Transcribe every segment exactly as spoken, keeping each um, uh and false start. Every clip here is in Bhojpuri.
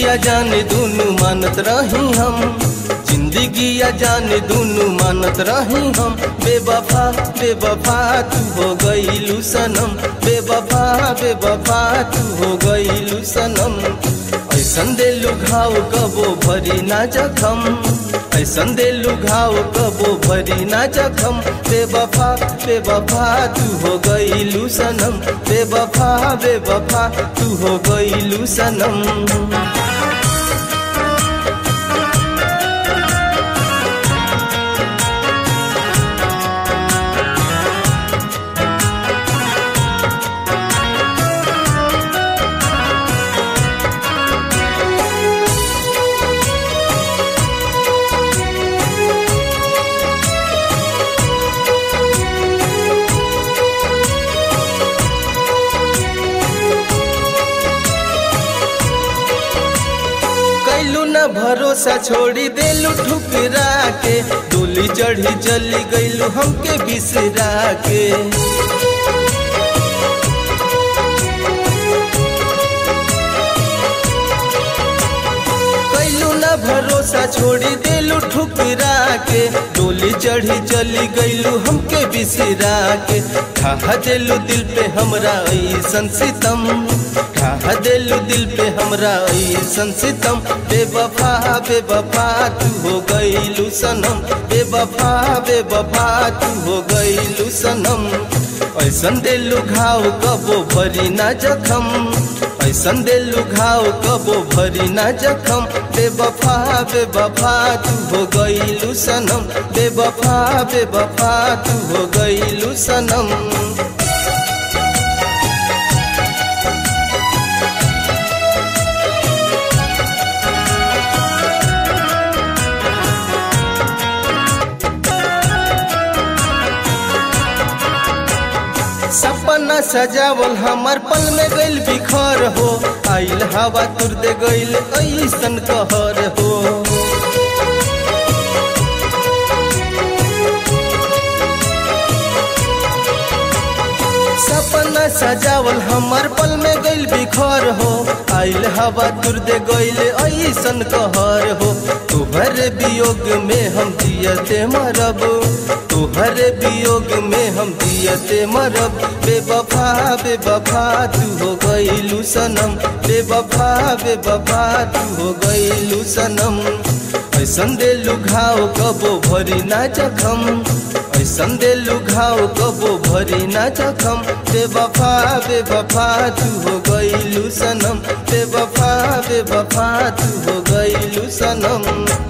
या जाने दोनों मानत रही हम, जिंदगी या जाने दोनों मानत रही हम। बेवफा बेवफा तू हो गईलू सनम, बेवफा बेवफा तू हो गईलू सनम। ऐसन देलू घाव कबो भरी ना जखम, ऐसन देलू घाव कबो भरी ना जखम। बेवफा बेवफा तू हो गईलू सनम, बेवफा बेवफा तू हो गईलू सनम। भरोसा छोड़ी देलू ठुकरा के, डोली चढ़ी चली गईलू हमके बिसरा के। कैलू ना भरोसा छोड़ी देलू ठुकरा के, डोली चढ़ी चली गईलू हमके बिसरा के। ठा देलू दिल पे हमरा ऐसन सितम, ठा देलू दिल पे हमरा ऐसन सितम। बेवफा बेवफा तू हो गईलू सनम, बेवफा बेवफा तू हो गईलू सनम। ऐसन देलू घाव कबो भरी ना जखम, ऐसन देलू घाव कबो भरी ना जखम। बेवफा बेवफा तू हो गईलू सनम, बेवफा बेवफा तू हो गईलू सनम। सपना सजावल हमार पल में गइल बिखर हो, आइल हवा तुर दे गइल ऐसन कहर हो। सपना सजावल हमार पल में गइल बिखर हो, आइल हवा तुर दे गइल ऐसन कहर हो। तुहरे वियोग में हम जियते मरब, तुहरे वियोग में हम जियते मरब। बेवफा बेवफा तू हो गईलू सनम, बेवफा बेवफा तू हो गईलू सनम। ऐसन देलू घाव कबो भरी ना जखम, ऐसन देलू घाव कबो भरी ना जखम। बेवफा बेवफा तू हो गईलू सनम, बेवफा बेवफा तू हो गईलू सनम।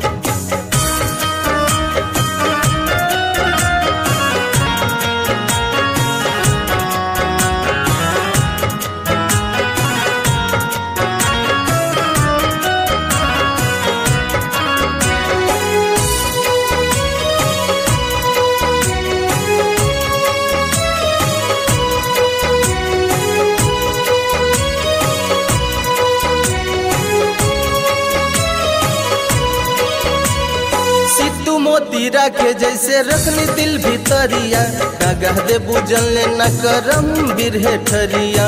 मोती राखे जैसे रखनी दिल भीतरिया, डागा दे बुझल न करम बिरहे ठरिया।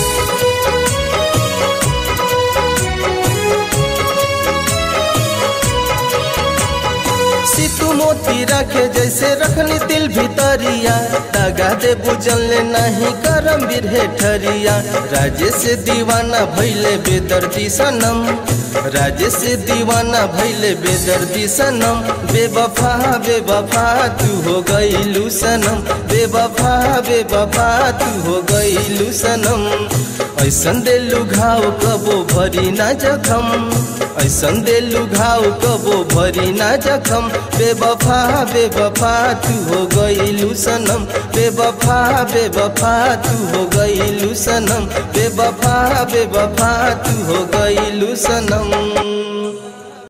सितू मोती राखे जैसे रखनी दिल भीतरिया, डागा दे बुझल नहीं करम बिरहे ठरिया। राजे से दीवाना भइले बेदर्दी सनम, राजे से दीवाना भइले बेदर्दी सनम। बेवफा बेवफा तू हो गईलू सनम, बेवफा बेवफा तू हो गईलू सनम। ऐसन देलू घाव कबो भरी ना जखम, ऐसन देलू घाव कबो भरी ना जखम। बेवफा बेवफा तू हो गईलू सनम, बेवफा बेवफा तू हो गईलू सनम, बेवफा बेवफा तू हो गईलू सनम।